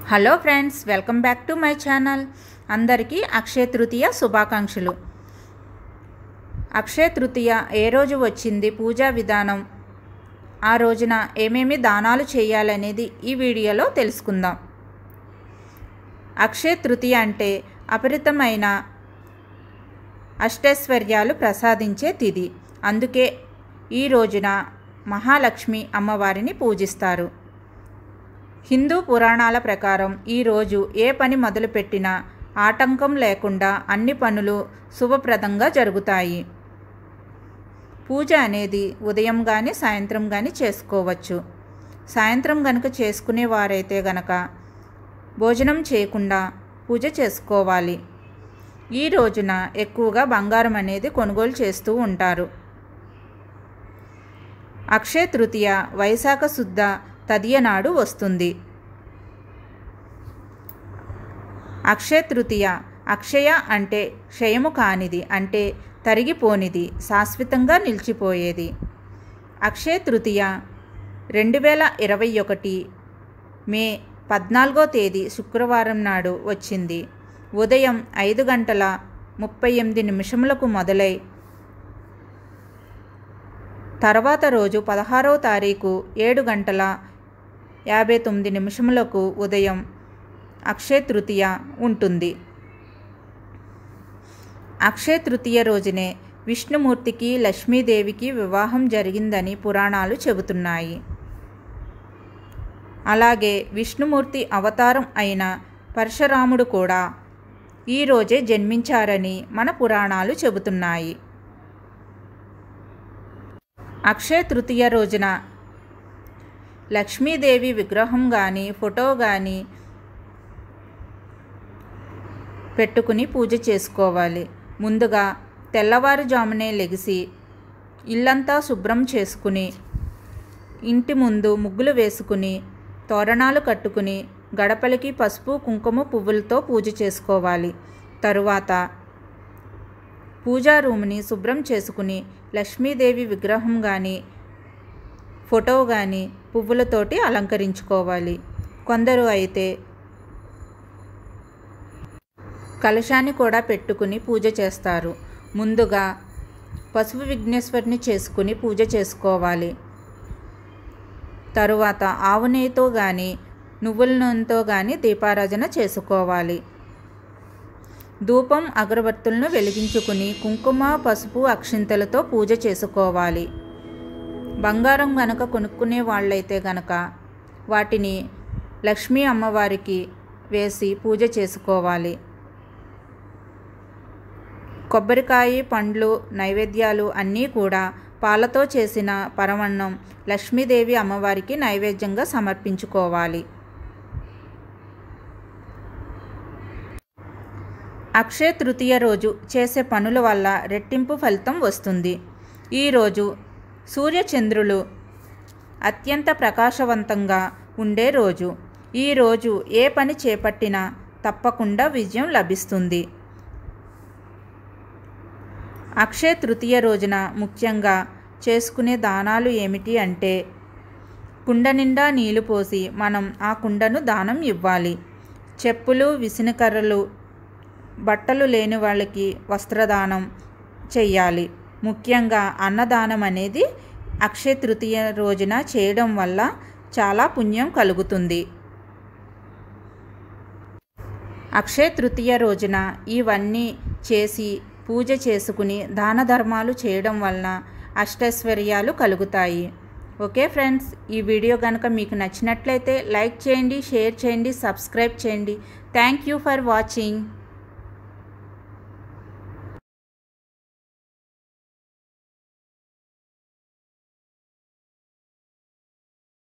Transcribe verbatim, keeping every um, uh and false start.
Hello friends, welcome back to my channel. అందరికీ అక్షయ తృతీయ శుభాకాంక్షలు. అక్షయ తృతీయ ఏ రోజు వచ్చింది, పూజా విధానం, ఆ రోజున ఏమేమి దానాలు చేయాలనేది ఈ వీడియోలో తెలుసుకుందాం. అక్షయ తృతీయ అంటే అపరితమైన అష్టైశ్వర్యాలు ప్రసాదించే తిథి. అందుకే ఈ రోజున మహాలక్ష్మి అమ్మవారిని పూజిస్తారు. హిందూ పురాణాల ప్రకారం ఈరోజు ఏ పని మొదలుపెట్టినా ఆటంకం లేకుండా అన్ని పనులు శుభప్రదంగా జరుగుతాయి. పూజ అనేది ఉదయం కానీ సాయంత్రం కానీ చేసుకోవచ్చు. సాయంత్రం గనుక చేసుకునే వారైతే గనక భోజనం చేయకుండా పూజ చేసుకోవాలి. ఈ రోజున ఎక్కువగా బంగారం అనేది కొనుగోలు చేస్తూ ఉంటారు. అక్షయ తృతీయ వైశాఖ శుద్ధ తదియ నాడు వస్తుంది. అక్షయ తృతీయ, అక్షయ అంటే క్షయము కానిది, అంటే తరిగిపోనిది, శాశ్వతంగా నిలిచిపోయేది. అక్షయ తృతీయ రెండు వేల ఇరవై ఒకటి మే పద్నాలుగో తేదీ శుక్రవారం నాడు వచ్చింది. ఉదయం ఐదు గంటల ముప్పై ఎనిమిది నిమిషములకు మొదలై తర్వాత రోజు పదహారవ తారీఖు ఏడు గంటల యాభై తొమ్మిది నిమిషములకు ఉదయం అక్షయ తృతీయ ఉంటుంది. అక్షయ తృతీయ రోజునే విష్ణుమూర్తికి లక్ష్మీదేవికి వివాహం జరిగిందని పురాణాలు చెబుతున్నాయి. అలాగే విష్ణుమూర్తి అవతారం అయిన పరశురాముడు కూడా ఈరోజే జన్మించారని మన పురాణాలు చెబుతున్నాయి. అక్షయ తృతీయ రోజున లక్ష్మీదేవి విగ్రహం కానీ ఫోటో కానీ పెట్టుకుని పూజ చేసుకోవాలి. ముందుగా తెల్లవారుజామునే లెగిసి ఇల్లంతా శుభ్రం చేసుకుని ఇంటి ముందు ముగ్గులు వేసుకుని తోరణాలు కట్టుకుని గడపలకి పసుపు కుంకుమ పువ్వులతో పూజ చేసుకోవాలి. తరువాత పూజా రూమ్ని శుభ్రం చేసుకుని లక్ష్మీదేవి విగ్రహం కానీ ఫోటో కానీ పువ్వులతోటి అలంకరించుకోవాలి. కొందరు అయితే కలశాన్ని కూడా పెట్టుకుని పూజ చేస్తారు. ముందుగా పసుపు విఘ్నేశ్వరిని చేసుకుని పూజ చేసుకోవాలి. తరువాత ఆవు నెయ్యితో కానీ నువ్వుల నూనెతో కానీ దీపారాధన చేసుకోవాలి. ధూపం అగరబత్తులను వెలిగించుకుని కుంకుమ పసుపు అక్షింతలతో పూజ చేసుకోవాలి. బంగారం గనక కొనుక్కునే వాళ్ళైతే గనక వాటిని లక్ష్మీ అమ్మవారికి వేసి పూజ చేసుకోవాలి. కొబ్బరికాయ పండ్లు నైవేద్యాలు అన్నీ కూడా పాలతో చేసిన పరమన్నం లక్ష్మీదేవి అమ్మవారికి నైవేద్యంగా సమర్పించుకోవాలి. అక్షయ తృతీయ రోజు చేసే పనుల వల్ల రెట్టింపు ఫలితం వస్తుంది. ఈరోజు సూర్యచంద్రులు అత్యంత ప్రకాశవంతంగా ఉండే రోజు. ఈరోజు ఏ పని చేపట్టినా తప్పకుండా విజయం లభిస్తుంది. అక్షయ తృతీయ రోజున ముఖ్యంగా చేసుకునే దానాలు ఏమిటి అంటే, కుండ నిండా నీళ్లు పోసి మనం ఆ కుండను దానం ఇవ్వాలి. చెప్పులు విసనకర్రలు బట్టలు లేని వాళ్ళకి వస్త్రదానం చెయ్యాలి. ముఖ్యంగా అన్నదానం అనేది అక్షయ తృతీయ రోజున చేయడం వల్ల చాలా పుణ్యం కలుగుతుంది. అక్షయ తృతీయ రోజున ఇవన్నీ చేసి పూజ చేసుకుని దాన ధర్మాలు చేయడం వలన అష్టైశ్వర్యాలు కలుగుతాయి. ఓకే ఫ్రెండ్స్, ఈ వీడియో కనుక మీకు నచ్చినట్లయితే లైక్ చేయండి, షేర్ చేయండి, సబ్స్క్రైబ్ చేయండి. Thank you for watching.